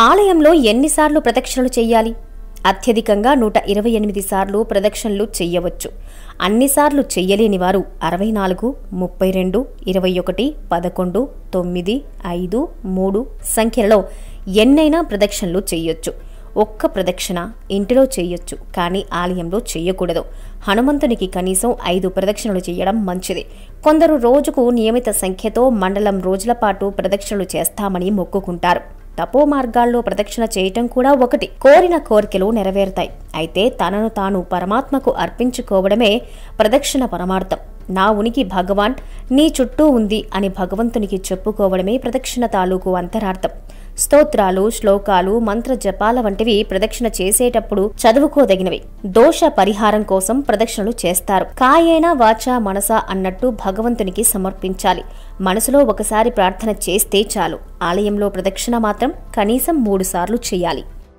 ఆలయంలో ఎన్నిసార్లు ప్రదక్షిణలు చెయ్యాలి? అత్యధికంగా 128 సార్లు ప్రదక్షిణలు చెయ్యవచ్చు. అన్నిసార్లు చెయ్యలేని వారు 64, 32, 21, 11, 9, 5, 3 సంఖ్యలలో ఎన్నైనా ప్రదక్షిణలు చెయ్యొచ్చు. ఒక్క ప్రదక్షిణ ఇంటిలో చెయ్యొచ్చు, కానీ ఆలయంలో చెయ్యకూడదు. హనుమంతునికి కనీసం 5 ప్రదక్షిణలు చేయడం మంచిది. కొందరు రోజుకు నియమిత సంఖ్యతో మండలం రోజుల పాటు ప్రదక్షిణలు చేస్తామని మొక్కుకుంటారు. తపో మార్గాల్లో ప్రదక్షిణ చేయటం కూడా ఒకటి. కోరిన కోరికలు నెరవేరుతాయి. అయితే తనను తాను పరమాత్మకు అర్పించుకోవడమే ప్రదక్షిణ పరమార్థం. నా ఉనికి భగవాన్ నీ చుట్టూ ఉంది అని భగవంతునికి చెప్పుకోవడమే ప్రదక్షిణ తాలూకు అంతరార్థం. స్తోత్రాలు, శ్లోకాలు, మంత్ర జపాల వంటివి ప్రదక్షిణ చేసేటప్పుడు చదువుకోదగినవి. దోష పరిహారం కోసం ప్రదక్షిణలు చేస్తారు. కాయేన వాచా మనసా అన్నట్టు భగవంతునికి సమర్పించాలి. మనసులో ఒకసారి ప్రార్థన చేస్తే చాలు. ఆలయంలో ప్రదక్షిణ మాత్రం కనీసం 3 సార్లు చేయాలి.